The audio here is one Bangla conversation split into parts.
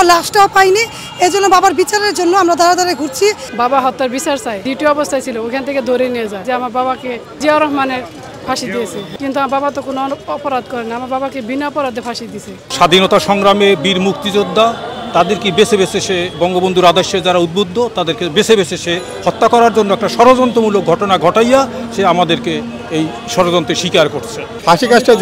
বাবার লাশটাও পাইনি। এজন্য বাবার বিচারের জন্য আমরা দাঁড়া দাঁড়িয়ে ঘুরছি। বাবা হত্যার বিচার চাই। দ্বিতীয় অবস্থায় ছিল, ওখান থেকে ধরে নিয়ে যায় যে আমার বাবাকে জিয়াউর রহমানের ফাঁসি দিয়েছে, কিন্তু আমার বাবা তো কোনো অপরাধ করে না, আমার বাবাকে বিনা অপরাধে ফাঁসি দিয়েছে। স্বাধীনতা সংগ্রামে বীর মুক্তিযোদ্ধা, তাদেরকে বেছে বেছে সে বঙ্গবন্ধুর আদর্শে যারা উদ্বুদ্ধ তাদেরকে বেছে বেছে সে হত্যা করার জন্য একটা ষড়যন্ত্রমূলক ঘটনা ঘটাইয়া সে আমাদেরকে এই ষড়যন্ত্রে স্বীকার করছে। ফাঁসি কাজটা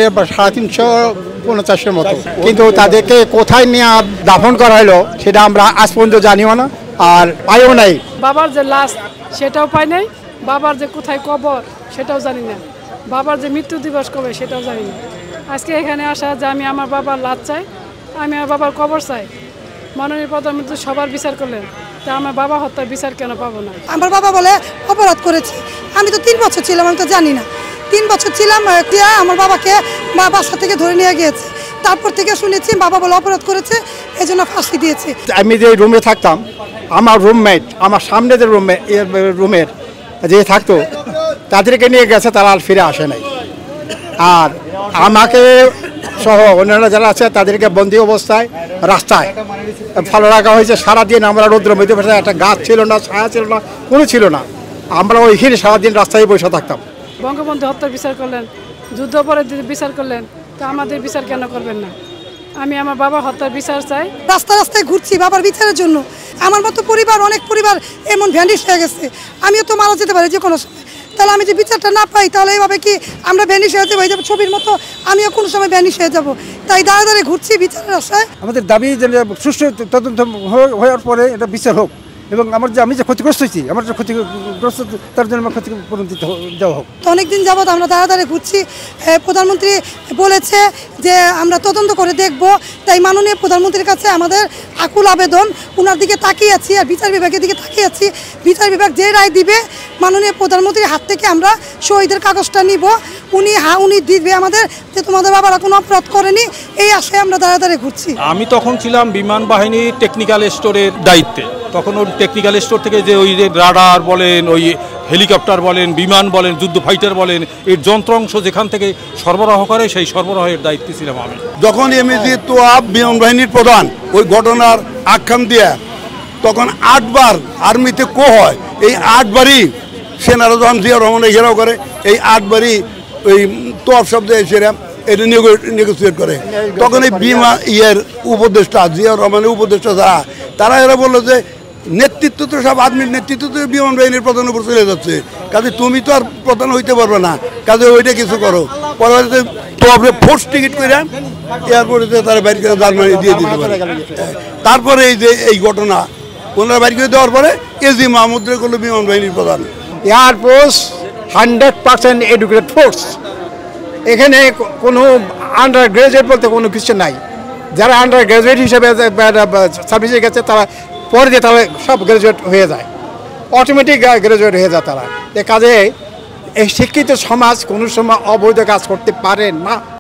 350-400 মতো, কিন্তু তাদেরকে কোথায় নিয়ে দাফন করা হলো সেটা আমরা আজ পর্যন্ত জানিও না, আর পাইও নাই। বাবার যে লাশ সেটাও পাই নাই, বাবার যে কোথায় কবর সেটাও জানি না, বাবার যে মৃত্যু দিবস কবে সেটাও জানি না। আজকে এখানে আসা যে আমি আমার বাবার লাশ চাই, আমি আমার বাবার কবর চাই। মাননীয় প্রধানমন্ত্রী সবার বিচার করলেন, তা আমার বাবা হত্যার বিচার কেন পাবো না? আমার বাবা বলে অপরাধ করেছে। আমি তো 3 বছর ছিলাম, আমি তো জানি না। 3 বছর ছিলাম, আমার বাবাকে বাসা থেকে ধরে নিয়ে গিয়েছে। তারপর থেকে শুনেছি বাবা বলে অপরাধ করেছে, এজন্য ফাঁসি দিয়েছে। আমি যে রুমে থাকতাম, আমার রুমমেট, আমার সামনে যে রুমের যে থাকতো, তাদেরকে নিয়ে গেছে, তারা আর ফিরে আসে নাই। আর আমাকে সহ অন্যান্য যারা আছে তাদেরকে বন্দী অবস্থায় রাস্তায় ফলো রাখা হয়েছে। সারাদিন আমরা রৌদ্রের মধ্যে বসে, একটা গাছ ছিল না, ছায়া ছিল না, কোনো ছিল না, আমরা ওইখানে সারাদিন রাস্তায় বসে থাকতাম। বঙ্গবন্ধু হত্যার বিচার করলেন, যুদ্ধাপরাধীদের বিচার করলেন, তা আমাদের বিচার কেন করবেন না? আমি আমার বাবা হত্যার বিচার চাই। রাস্তা রাস্তায় ঘুরছি বাবার বিচারের জন্য। আমার মতো পরিবার, অনেক পরিবার এমন ভ্যানিশ হয়ে গেছে, আমিও তো মারা যেতে পারি যে কোনো সময়। তাহলে আমি যে বিচারটা না পাই, তাহলে এইভাবে কি আমরা ভ্যানিশ হয়ে যাবো? এই যাবো ছবির মতো আমিও কোনো সময় ভ্যানিশ হয়ে যাব। তাই দাঁড়া দাঁড়িয়ে ঘুরছি বিচারের আশায়। আমাদের দাবি যে সুষ্ঠু তদন্ত হওয়ার পরে এটা বিচার হোক, এবং আমি যে ক্ষতিগ্রস্ত হয়েছি, আমার যে ক্ষতিগ্রস্ত তার জন্য আমার ক্ষতিপূরণ দেওয়া হোক। তো অনেকদিন যাবৎ আমরা দাঁড়া দাঁড়িয়ে ঘুরছি। প্রধানমন্ত্রী বলেছে যে আমরা তদন্ত করে দেখব, তাই মাননীয় প্রধানমন্ত্রীর কাছে আমাদের আকুল আবেদন। ওনার দিকে তাকিয়ে আছি আর বিচার বিভাগের দিকে তাকিয়ে আছি। বিচার বিভাগ যে রায় দিবে, মাননীয় প্রধানমন্ত্রীর হাত থেকে আমরা শহীদের কাগজটা নিব। উনি দিবে আমাদের যে তোমাদের বাবারা কোনো অপরাধ করেনি, এই আশায় আমরা দাঁড়া দাঁড়িয়ে ঘুরছি। আমি তখন ছিলাম বিমান বাহিনীর টেকনিক্যাল স্টোরের দায়িত্বে। তখন ওই টেকনিক্যাল স্টোর থেকে যে ওই যে রাডার বলেন, ওই হেলিকপ্টার বলেন, বিমান বলেন, যুদ্ধ ফাইটার বলেন, এর যন্ত্রাংশ যেখান থেকে সরবরাহ করে সেই সরবরাহের দায়িত্বে ছিলাম আমি। যখন এমএজি তোয়াব বিমান বাহিনীর প্রধান ওই ঘটনার আখ্যান দিয়ে, তখন 8 বার আর্মিতে হয়, এই 8 বারই সেনারা যখন জিয়াউর রহমান ঘেরাও করে, এই 8 বারই ওই তোয়াব শব্দ এসেরা এটা নেগোসিয়েট করে। তখন এই বিমা উপদেষ্টা জিয়াউর রহমানের উপদেষ্টা তারা এরা বললো যে নেতৃত্ব তো সব আর্মির নেতৃত্ব তো বিমান বাহিনীর প্রধানের উপর চলে যাচ্ছে, কাজে তুমি তো আর প্রধান হইতে পারবে না, কাজে ওইটা কিছু করো। পরবর্তীতে তো ফোর্স টিকিট করে এয়ারপোর্টে তারা বাইর করে জার্মানি দিয়ে দিতে পারে। তারপরে এই যে এই ঘটনা ওনারা বাইর করে দেওয়ার পরে এজি মাহমুদরে করলো বিমান বাহিনীর প্রধান। এয়ারফোর্স 100% এডুকেটেড ফোর্স, এখানে কোনো আন্ডার গ্রাজুয়েট বলতে কোনো কিছু নাই। যারা আন্ডার গ্রাজুয়েট হিসেবে সার্ভিসে গেছে তারা পরে দিয়ে তাহলে সব গ্রাজুয়েট হয়ে যায়, অটোমেটিক গ্রাজুয়েট হয়ে যায় তারা। এ কাজে এই শিক্ষিত সমাজ কোনো সময় অবৈধ কাজ করতে পারে না।